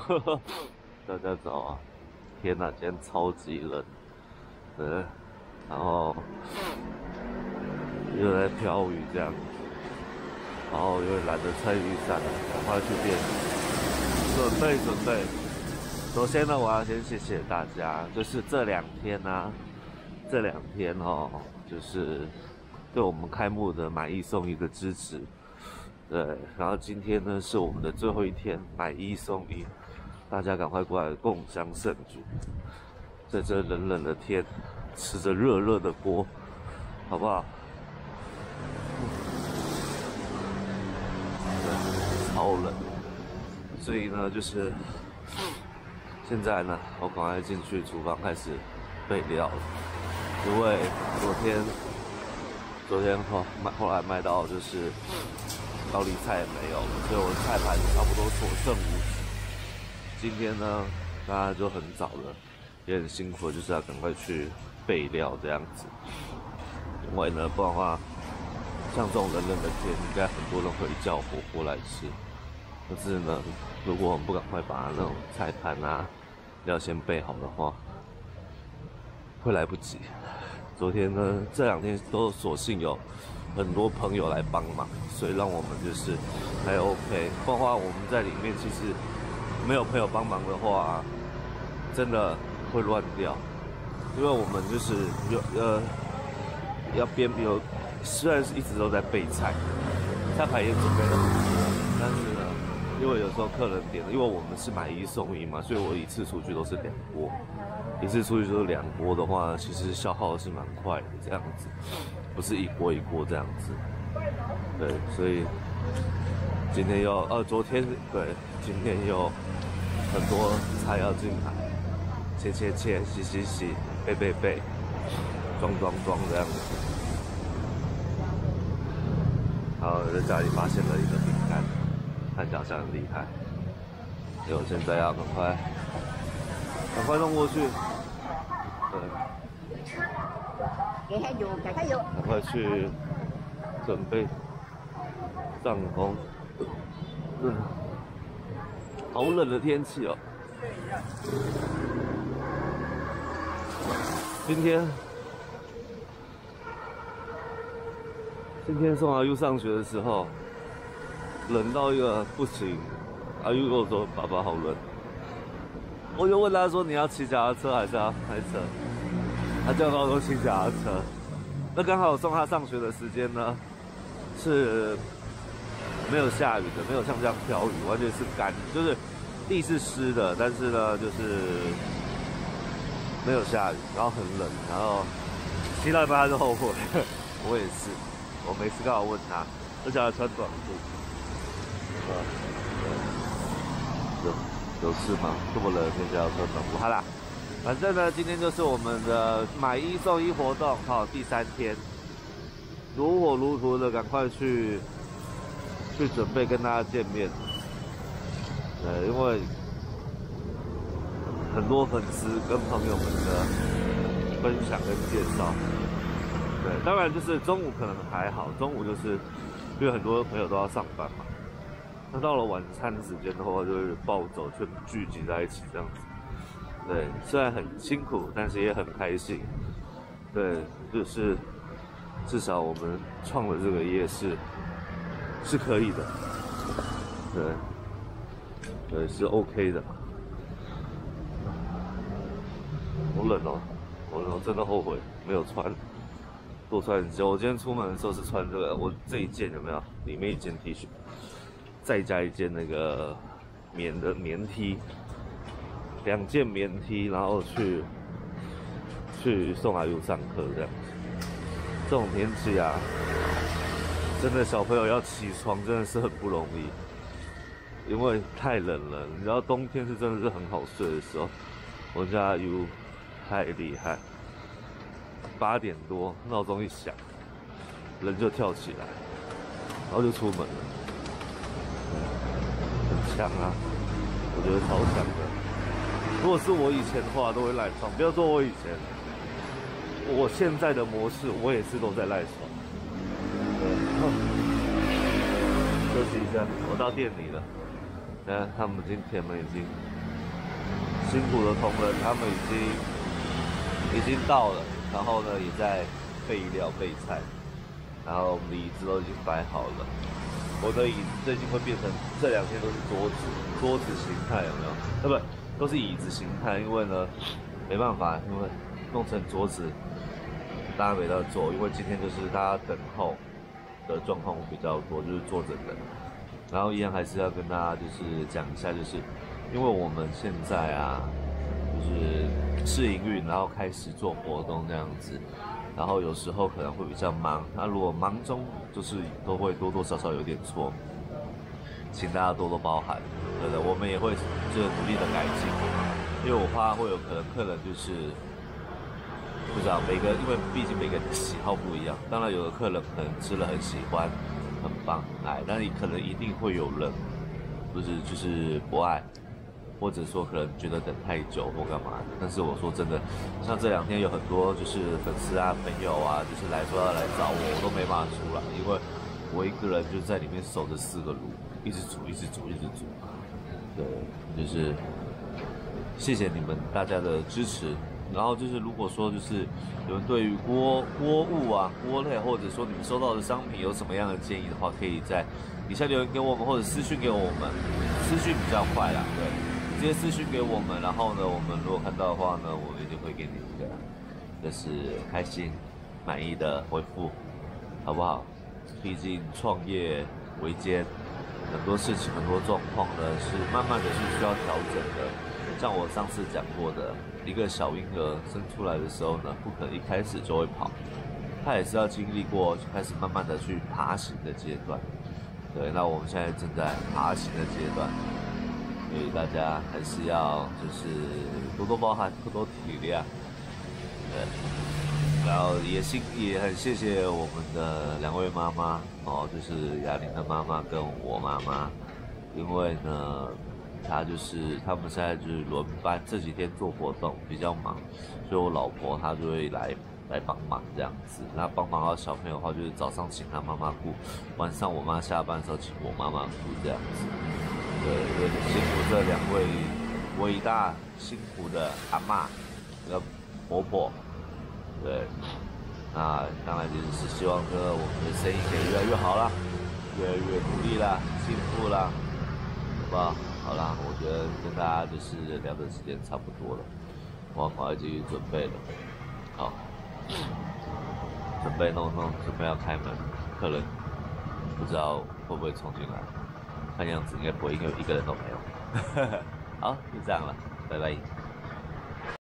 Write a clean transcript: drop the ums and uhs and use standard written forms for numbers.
大家早啊！天哪，今天超级冷，然后又在飘雨这样，然后又懒得撑雨伞了，赶快去店里准备。首先呢，我要先谢谢大家，就是这两天哦，就是对我们开幕的买一送一的支持。对，然后今天呢是我们的最后一天，买一送一，大家赶快过来共襄盛举，在这冷冷的天，吃着热热的锅，好不好？对，超冷，所以呢，就是现在呢，我赶快进去厨房开始备料了，因为昨天后来卖到就是高丽菜也没有，所以我的菜盘差不多所剩无几。今天呢，大家就很早了，也很辛苦，就是要赶快去备料这样子。因为呢，不然的话，像这种冷冷的天，应该很多人会叫火锅来吃。可是呢，如果我们不赶快把那种菜盘啊料先备好的话，会来不及。昨天呢，这两天都索性有很多朋友来帮忙，所以让我们就是还 OK。不然的话，我们在里面其实没有朋友帮忙的话，真的会乱掉。因为我们就是虽然是一直都在备菜盘也准备了很多，但是呢，因为有时候客人点了，因为我们是买一送一嘛，所以我一次出去都是2锅。一次出去就是2锅的话，其实消耗是蛮快的，这样子，不是一锅一锅这样子。对，所以今天昨天对，今天有很多菜要进来，切、洗、备，装这样子。然后在家里发现了一个饼干，看起来好像很厉害，所以我现在要赶快弄过去。对，赶快去准备帐篷。好冷的天气哦。今天送阿 U 上学的时候，冷到一个不行。阿 U 跟我说：“爸爸好冷。”我就问他说：“你要骑脚踏车还是要开车？”他就跟我说骑脚踏车。那刚好送他上学的时间呢，是没有下雨的，没有像这样飘雨，完全是干，就是地是湿的，但是呢，就是没有下雨，然后很冷，然后骑到一半他就后悔。我也是，我每次刚好问他，而且还穿短裤。有事吗？这么冷的天气要穿短裤？好啦，反正呢，今天就是我们的买一送一活动，好，第3天，如火如荼的赶快去准备跟大家见面。因为很多粉丝跟朋友们的分享跟介绍，对，当然就是中午可能还好，中午就是因为很多朋友都要上班嘛。那到了晚餐时间的话，就是暴走，全部聚集在一起这样子。对，虽然很辛苦，但是也很开心。对，就是至少我们创了这个业是可以的。对，是 OK 的。好冷哦，我真的后悔没有多穿一件。我今天出门的时候是穿这个，我这一件有没有？里面一件 T 恤。再加一件那个棉 T，2件棉 T， 然后去送阿 U 上课这样子。这种天气啊，真的小朋友要起床真的是很不容易，因为太冷了。你知道冬天是真的是很好睡的时候，我家阿 U 太厉害，8点多闹钟一响，人就跳起来，然后就出门了。很强啊，我觉得超强的。如果是我以前的话，都会赖床。不要说我以前，我现在的模式，我也是都在赖床。休息一下，我到店里了。他们铁门已经辛苦的同仁他们已经到了，然后呢也在备料备菜，然后我们的椅子都已经摆好了。我的椅子最近会变成这2天都是桌子形态，有没有？不，都是椅子形态，因为呢没办法，因为弄成桌子大家没得坐，因为今天就是大家等候的状况比较多，就是坐着等。然后一样还是要跟大家就是讲一下，就是因为我们现在啊，就是试营运，然后开始做活动这样子，然后有时候可能会比较忙。那如果忙中就是都会多多少少有点错，请大家多多包涵。对的，我们也会就是努力的改进，因为我怕会有可能客人就是不知道因为毕竟每个人的喜好不一样。当然有的客人可能吃了很喜欢。很棒，但你可能一定会有人，就是不爱，或者说可能觉得等太久或干嘛的。但是我说真的，像这2天有很多就是粉丝啊、朋友啊，就是说要来找我，我都没办法出来，因为我一个人就在里面守着4个炉，一直煮。对，就是谢谢你们大家的支持。然后就是，如果说就是有人对于锅物啊、锅类，或者说你们收到的商品有什么样的建议的话，可以在底下留言给我们，或者私讯给我们。私讯比较快啦，对，直接私讯给我们。然后呢，我们如果看到的话呢，我一定会给你一个就是开心、满意的回复，好不好？毕竟创业维艰，很多事情、很多状况呢是慢慢的是需要调整的。像我上次讲过的，一个小婴儿生出来的时候呢，不可能一开始就会跑，他也是要经历过开始慢慢的去爬行的阶段。对，那我们现在正在爬行的阶段，所以大家还是要就是多多包涵，多多体谅。对，然后也很谢谢我们的2位妈妈哦，就是雅玲的妈妈跟我妈妈，因为呢。他们现在就是轮班，这几天做活动比较忙，所以我老婆她就会来帮忙这样子。那帮忙到小朋友的话，就是早上请他妈妈顾，晚上我妈下班的时候请我妈妈顾这样子。对，也辛苦这2位伟大辛苦的阿嬷跟婆婆。对，那当然就是希望说我们的生意可以越来越好啦，越来越努力啦，进步啦，好不好？好啦，我觉得跟大家就是聊的时间差不多了，我要赶快继续准备了。好，准备弄，准备要开门，客人不知道会不会冲进来，看样子应该不会，因为1个人都没有。好，就这样了，拜拜。